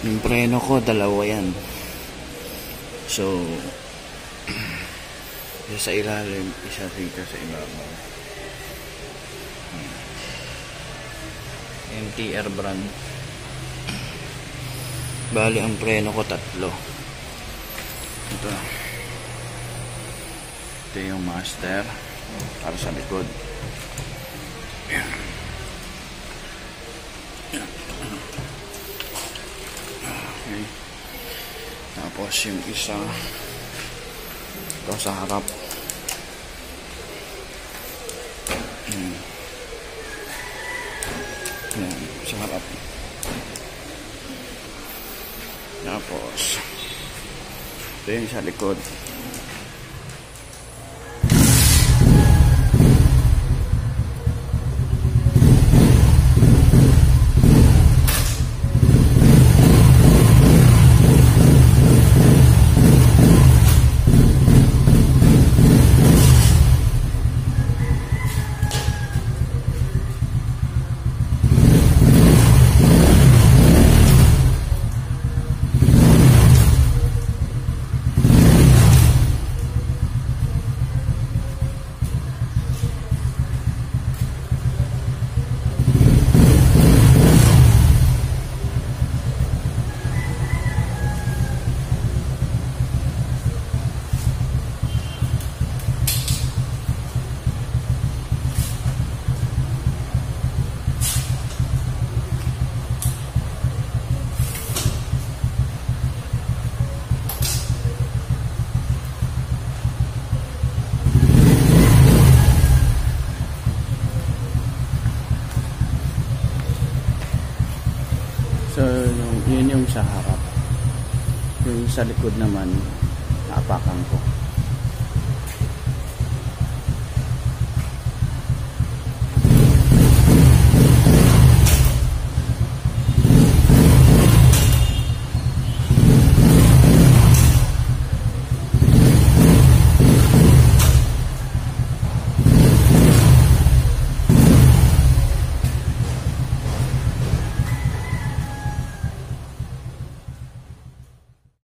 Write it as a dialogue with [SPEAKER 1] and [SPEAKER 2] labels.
[SPEAKER 1] Yung preno ko, dalawa yan. So, isa sa ilalim, isa dito sa ibabaw. MTR brand. Bali, ang preno ko tatlo. Ito. Ito yung master para sa likod. Ayan. Okay. Tapos yung isa ito sa harap. Ayan, sa harap. Tapos ito yung sa likod. So, yun yung sa harap. Yung sa likod naman, naapakan ko.